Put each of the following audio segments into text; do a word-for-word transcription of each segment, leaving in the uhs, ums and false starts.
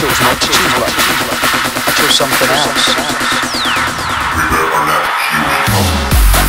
chose not to choose life. I chose something else. Prepare our next huge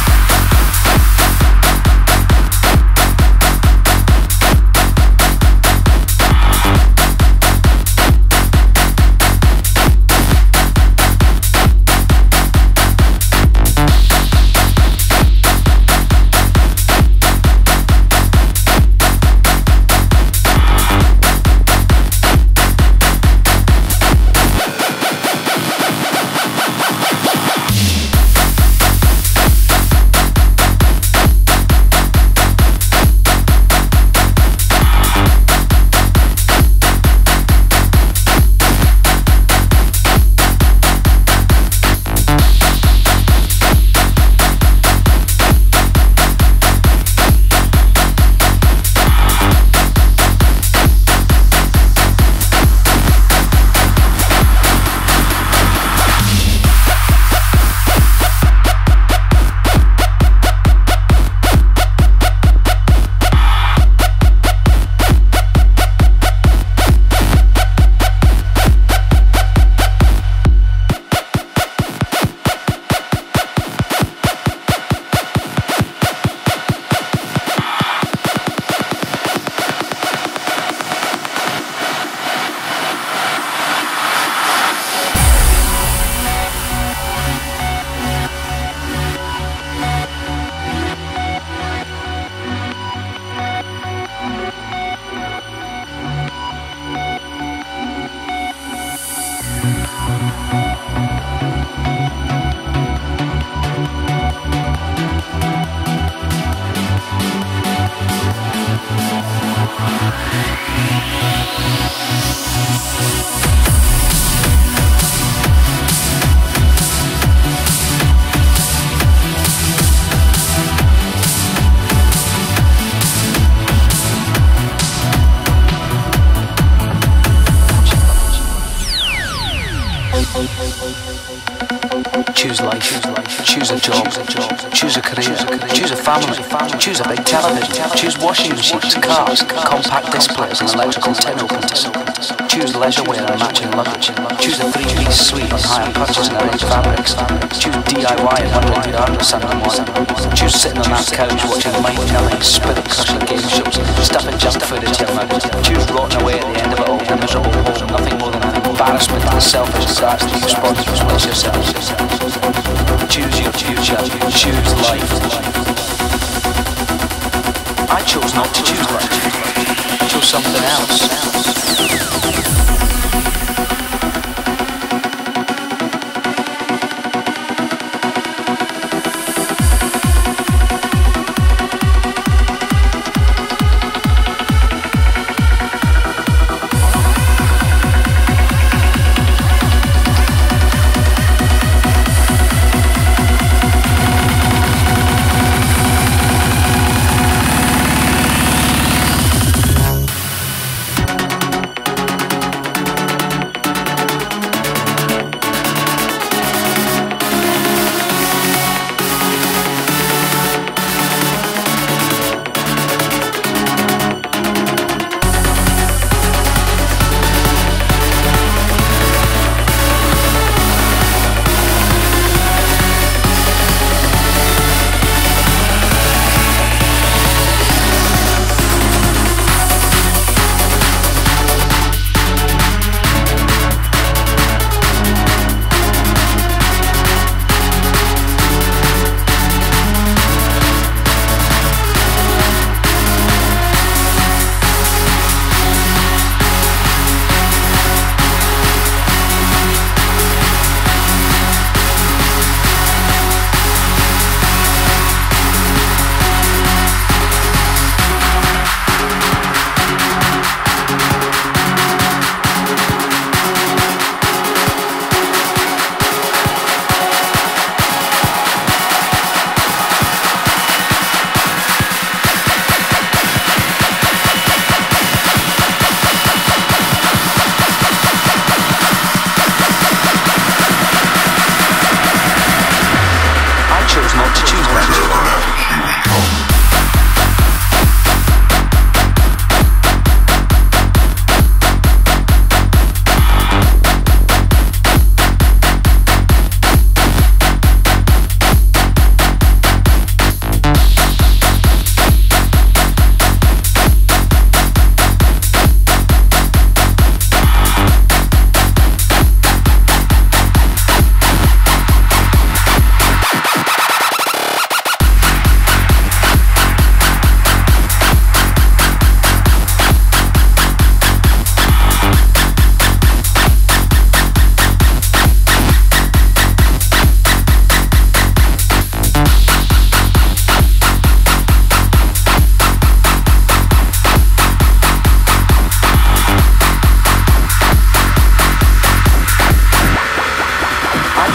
Choose life, choose a job, choose a career, choose a family, choose a big television, choose washing machines, cars, compact displays and electrical tin openers. Choose leisure wear and matching luggage. Choose a three-piece suite on hire purchase and arranged fabrics. Choose D I Y and hundred yard on Sunday morning. Choose sitting on that couch watching mind telling, spirit crushing game shows, stuffing junk food into your mouth. Choose rotting away at the end of it all, a miserable hole, nothing more than an embarrassment to the selfish desires that you respond to replace yourself. Choose your future, choose life. I chose not to choose life. I chose something else.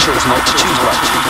chose not to choose right.